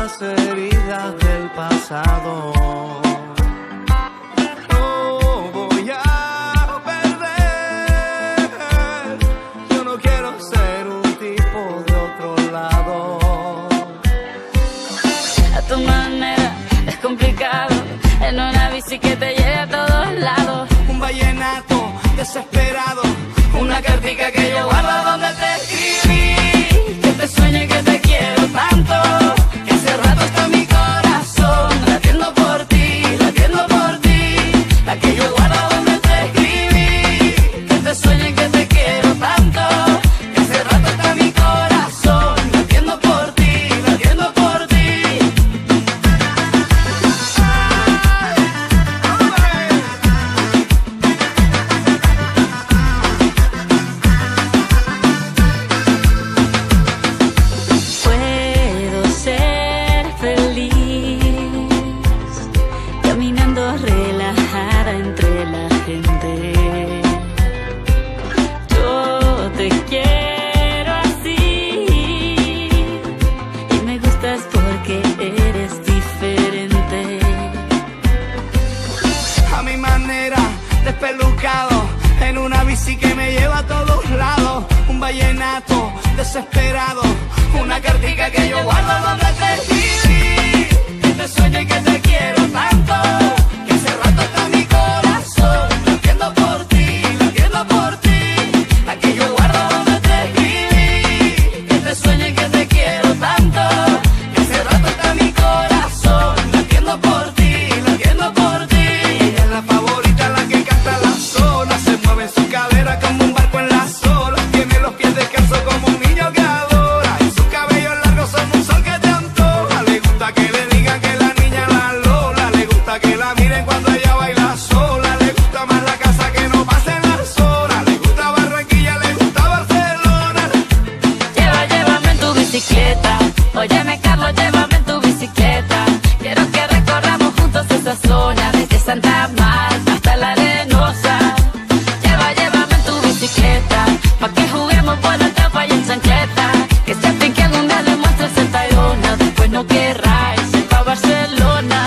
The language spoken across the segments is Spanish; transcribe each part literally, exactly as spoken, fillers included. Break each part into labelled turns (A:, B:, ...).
A: las heridas del pasado. No voy a perder, yo no quiero ser un tipo de otro lado.
B: A tu manera es complicado, en una bici que te lleve a todos lados.
A: Un vallenato desesperado, una cartica que yo guardo donde te escribí,
B: que te sueño y que te quiero tanto,
A: que hace rato está mi corazón latiendo por ti, latiendo por ti, la que yo guardo donde te escribí,
B: que te sueño y que te quiero tanto,
A: que hace rato está mi corazón latiendo por ti, latiendo por ti.
B: Puedo ser feliz caminando relajada entre la gente. Yo te quiero así y me gustas porque eres diferente.
A: A mi manera, despelucado, en una bici que me lleva a todos lados. Un vallenato desesperado, una cartica que yo guardo donde te escribí, que te sueño y que te quiero tanto, que hace rato está mi corazón latiendo por ti, latiendo por ti, la que yo guardo donde te escribí,
B: Que te sueño y que te quiero tanto,
A: que hace rato está mi corazón latiendo por ti, latiendo por ti. Ella es la favorita, la que canta la sola, se mueve en su cadera como un barco en las olas, tiene los pies descalzos como un niño que adora, y sus cabellos largos son un sol que te antoja. Le gusta que le digan que la niña la Lola, le gusta que la miren cuando ella baila sola, le gusta más la casa que no pasen las horas, le gusta Barranquilla, le gusta Barcelona.
B: lleva, llévame en tu bicicleta. Óyeme Carlos, llévame en tu bicicleta. Quiero que recorramos juntos esa zona, desde Santa Marta hasta la Arenosa. Lleva, llévame en tu bicicleta, pa' que juguemos por la tapa y en chancleta. Que se fin que algún día le muestres el Tayrona, después no querráis ir pa' Barcelona.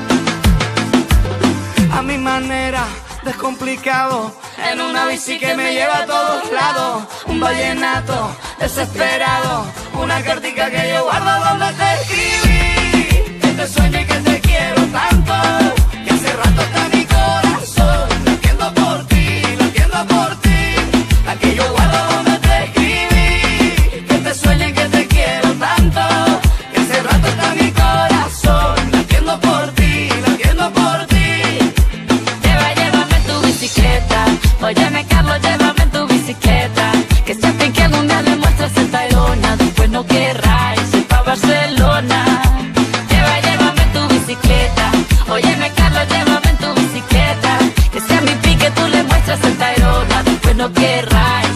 A: A mi manera, descomplicado, en una bici que me lleva a todos lados. Un vallenato desesperado, una cartica que yo guardo donde te escribí, que te sueño y que te quiero tanto, que hace rato está mi corazón latiendo por ti, latiendo por ti, la que yo guardo donde te escribí, que te sueño y que te quiero tanto, que hace rato está mi corazón latiendo por ti, latiendo por ti.
B: Lleva, llévame en tu bicicleta. Óyeme Carlos, llévame en tu bicicleta. Que se fin que algún día le muestres el Tayrona, después no querráis ir pa' Barcelona. Lleva, llévame en tu bicicleta. Óyeme Carlos, llévame en tu bicicleta. Que sea mi pique tú le muestras el Tayrona, después no querráis